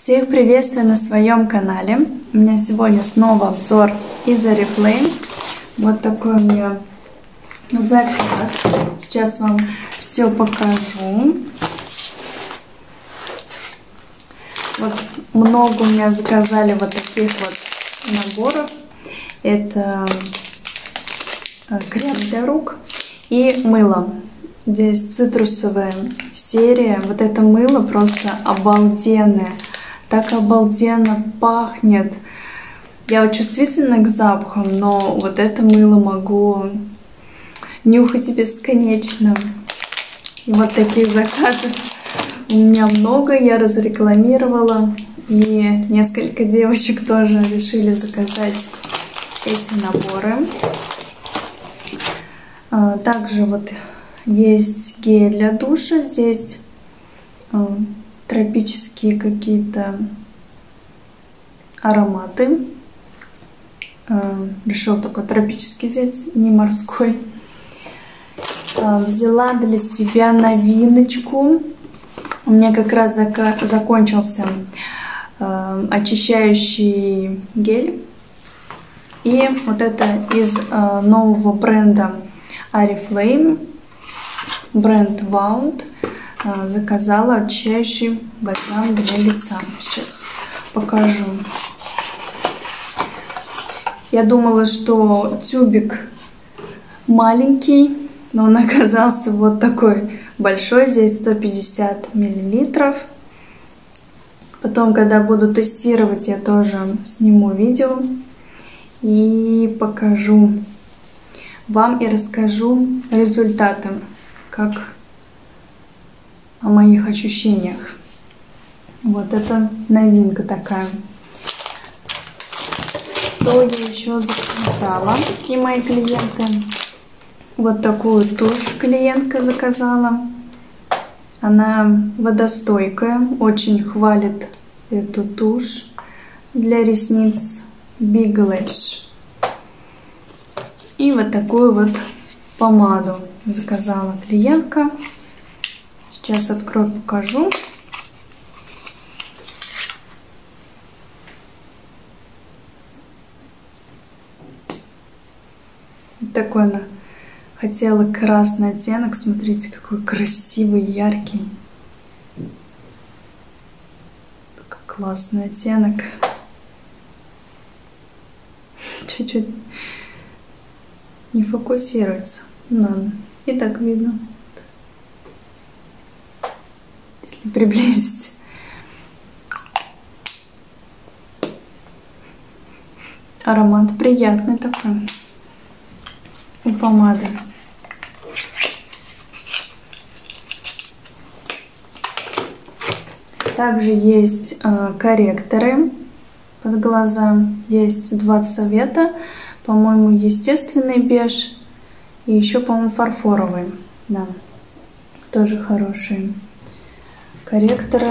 Всех приветствую на своем канале. У меня сегодня снова обзор из Oriflame. Вот такой у меня заказ. Сейчас вам все покажу. Вот много у меня заказали вот таких вот наборов. Это крем для рук и мыло. Здесь цитрусовая серия. Вот это мыло просто обалденное. Так обалденно пахнет. Я вот чувствительна к запахам, но вот это мыло могу нюхать бесконечно. И вот таких заказов у меня много. Я разрекламировала. И несколько девочек тоже решили заказать эти наборы. Также вот есть гель для душа. Здесь тропические какие-то ароматы. Решил такой тропический взять, не морской. Взяла для себя новиночку. У меня как раз закончился очищающий гель. И вот это из нового бренда Oriflame, бренд Wound. Заказала очищающий бальзам для лица. Сейчас покажу. Я думала, что тюбик маленький, но он оказался вот такой большой. Здесь 150 миллилитров. Потом, когда буду тестировать, я тоже сниму видео и покажу вам и расскажу результаты, как о моих ощущениях. Вот это новинка такая. Что я еще заказала и мои клиенты? Вот такую тушь клиентка заказала. Она водостойкая. Очень хвалит эту тушь для ресниц Big Lash. И вот такую вот помаду заказала клиентка. Сейчас открою, покажу. Такой она хотела красный оттенок. Смотрите, какой красивый, яркий. Такой классный оттенок. Чуть-чуть не фокусируется. Но и так видно. Если приблизить. Аромат приятный такой. У помады. Также есть корректоры под глаза. Есть два цвета. По-моему, естественный беж. И еще, по-моему, фарфоровый. Да, тоже хорошие корректоры.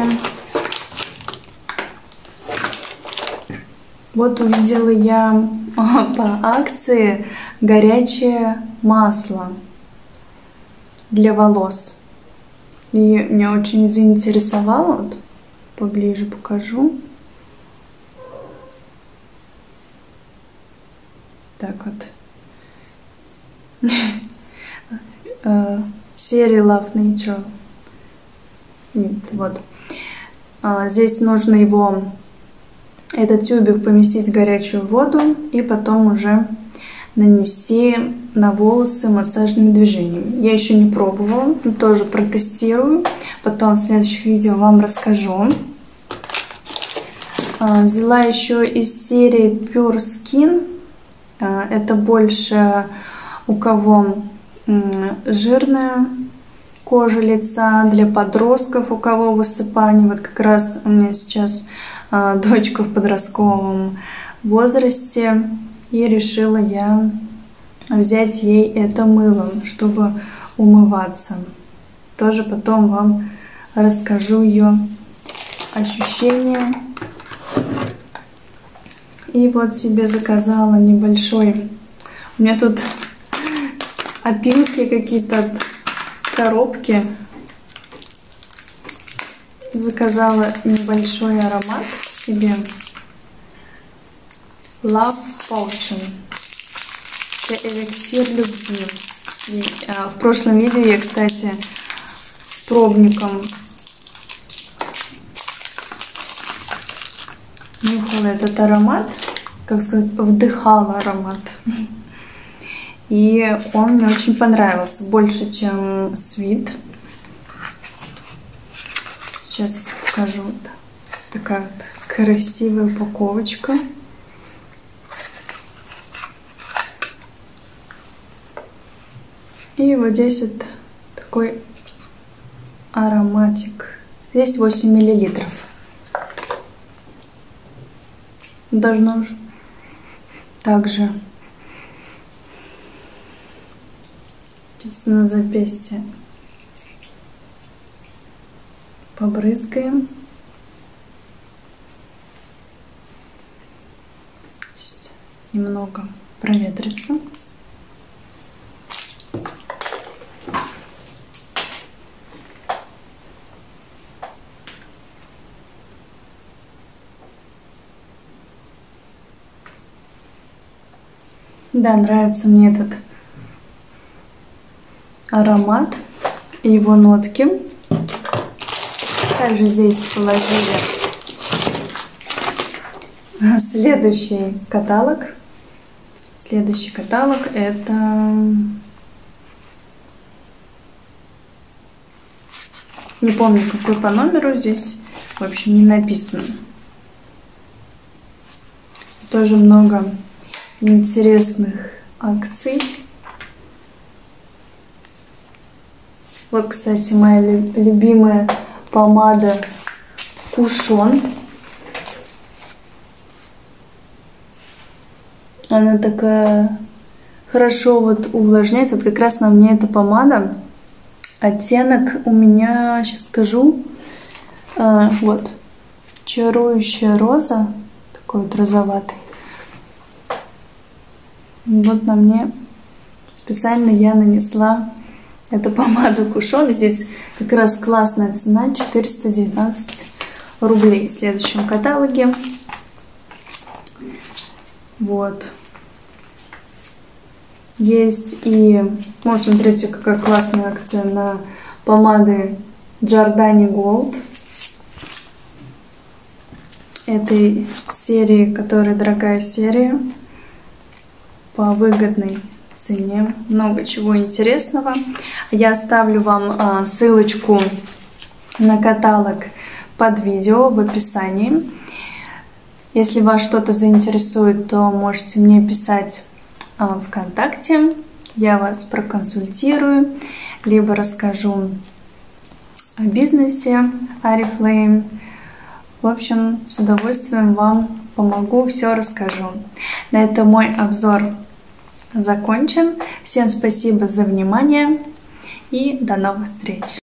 Вот увидела я по акции горячее масло для волос. И меня очень заинтересовало. Вот поближе покажу. Так вот. Серия Love Nature. Нет, вот. Здесь нужно его, этот тюбик, поместить в горячую воду и потом уже нанести на волосы массажными движениями. Я еще не пробовала, но тоже протестирую. Потом в следующих видео вам расскажу. Взяла еще из серии Pure Skin. Это больше у кого жирная кожа лица, для подростков, у кого высыпание. Вот как раз у меня сейчас дочка в подростковом возрасте. И решила я взять ей это мыло, чтобы умываться. Тоже потом вам расскажу ее ощущения. И вот себе заказала небольшой. У меня тут опилки какие-то от коробки. заказала небольшой аромат себе. Love Potion. Это эликсир любви. В прошлом видео я, кстати, с пробником нюхала этот аромат, как сказать, вдыхала аромат. И он мне очень понравился, больше, чем Sweet. Сейчас покажу. Вот такая вот красивая упаковочка. И вот здесь вот такой ароматик. Здесь 8 миллилитров. Должно также сейчас на запястье побрызгаем. Сейчас немного проветрится. Да, нравится мне этот аромат и его нотки. Также здесь положили следующий каталог. Следующий каталог это не помню, какой по номеру, здесь вообще не написано. Тоже много интересных акций. Вот, кстати, моя любимая помада Кушон. Она такая хорошо вот увлажняет. Вот как раз на мне эта помада. Оттенок у меня, сейчас скажу, вот, чарующая роза, такой вот розоватый. Вот на мне специально я нанесла эту помаду Кушон. И здесь как раз классная цена, 419 рублей в следующем каталоге. Вот. Есть и... Вот, смотрите, какая классная акция на помады Giordani Gold. Этой серии, которая дорогая серия. По выгодной цене. Много чего интересного. Я оставлю вам ссылочку на каталог под видео в описании. Если вас что-то заинтересует, то можете мне писать ВКонтакте. Я вас проконсультирую, либо расскажу о бизнесе Oriflame. В общем, с удовольствием вам помогу, все расскажу. На этом мой обзор закончен. Всем спасибо за внимание и до новых встреч!